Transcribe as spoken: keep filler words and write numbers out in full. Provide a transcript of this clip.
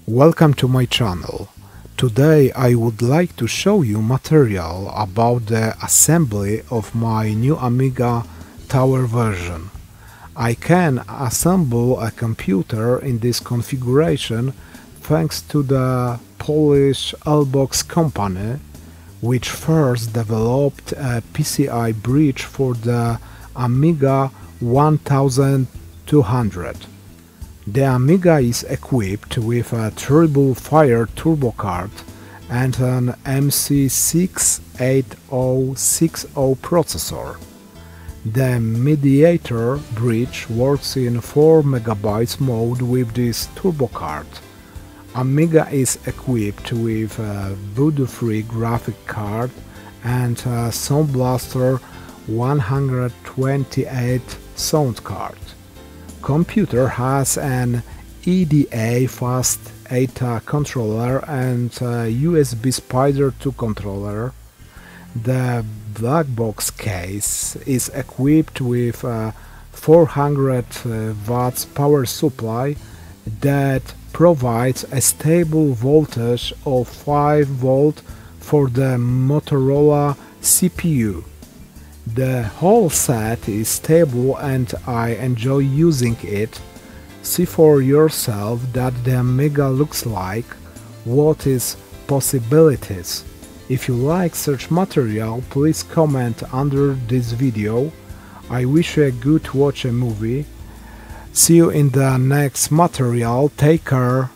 Welcome to my channel. Today I would like to show you material about the assembly of my new Amiga Tower version. I can assemble a computer in this configuration thanks to the Polish Elbox company, which first developed a P C I bridge for the Amiga twelve hundred. The Amiga is equipped with a Triple Fire turbo card and an M C six eight zero six zero processor. The Mediator bridge works in four megabytes mode with this turbo card. Amiga is equipped with a Voodoo-free graphic card and a Sound Blaster one twenty-eight sound card. Computer has an E D A Fast A T A controller and a U S B Spider two controller. The black box case is equipped with a four hundred watts power supply that provides a stable voltage of five volts for the Motorola C P U. The whole set is stable and I enjoy using it. See for yourself that the Amiga looks like, what is possibilities. If you like such material, please comment under this video. I wish you a good watch a movie. See you in the next material. Take care.